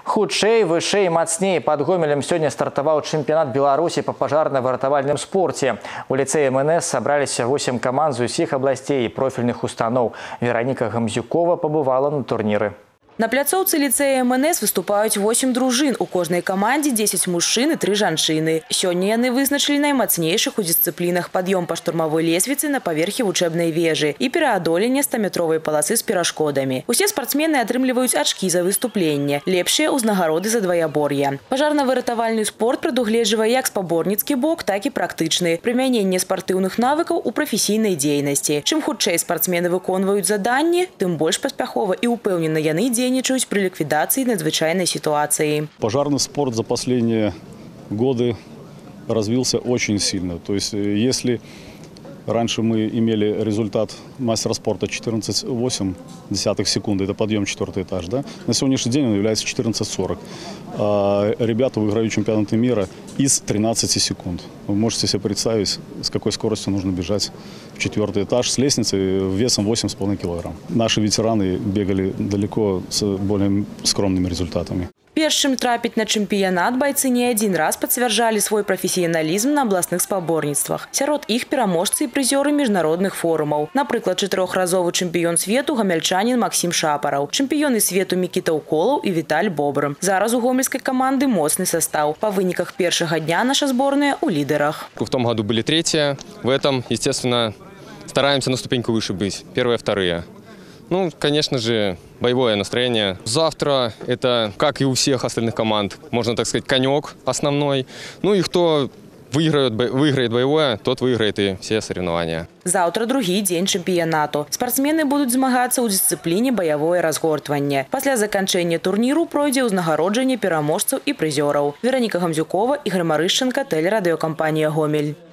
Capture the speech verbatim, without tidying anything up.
Хутчэй, вышэй, мацней. Под Гомелем сегодня стартовал чемпионат Беларуси по пожарно-выратавальным спорте. У лицея эм эн эс собрались восемь команд из всех областей и профильных установ. Вероника Гамзюкова побывала на турниры. На пляцоўцы лицея эм эн эс выступают восемь дружин. У каждой команде десять мужчин и три жанчыны. Сегодня яны вызначили наймацнейших у дисциплинах подъем по штурмовой лесвице на поверхе учебной вежи и переодоление стометровой полосы с перешкодами. Все спортсмены отрымливают очки за выступление, лепшие узнагороды за двоеборье. Пожарно-выратавальный спорт предугледживает как спаборницкий бок, так и практичный. Применение спортивных навыков у профессийной деятельности. Чем хутчэй спортсмены выполняют задания, тем больше поспяхово и упевненно яны действуют при ликвидации надзвычайной ситуации. Пожарный спорт за последние годы развился очень сильно. То есть, если раньше мы имели результат мастера спорта четырнадцать целых восемь десятых секунды, это подъем четвертый этаж, да? На сегодняшний день он является четырнадцать сорок. А ребята выиграют чемпионаты мира из тринадцати секунд. Вы можете себе представить, с какой скоростью нужно бежать в четвертый этаж с лестницы весом восемь с половиной килограмм. Наши ветераны бегали далеко с более скромными результатами. Перш чым трапіць на чэмпіянат, бойцы не один раз подтверждали свой профессионализм на областных спаборніцтвах. Сярод іх пераможцы и призеры международных форумов. Например, четырехразовый чемпион свету гомельчанин Максим Шапаров, чемпионы свету Микита Уколов и Виталь Бобр. Зараз у гомельской команды мощный состав. По выниках первого дня наша сборная у лидерах. В том году были третьи, в этом, естественно, стараемся на ступеньку выше быть. Первые, вторые. Ну, конечно же, боевое настроение. Завтра это, как и у всех остальных команд, можно так сказать, конек основной. Ну и кто выиграет, выиграет боевое, тот выиграет и все соревнования. Завтра другий день чемпионату. Спортсмены будут змагаться у дисциплине боевое разгортванне. После заканчэння турниру пройдзе узнагароджанне пераможцаў и призеров. Вероника Гамзюкова, Игорь Марышченко, телерадиокомпания «Гомель».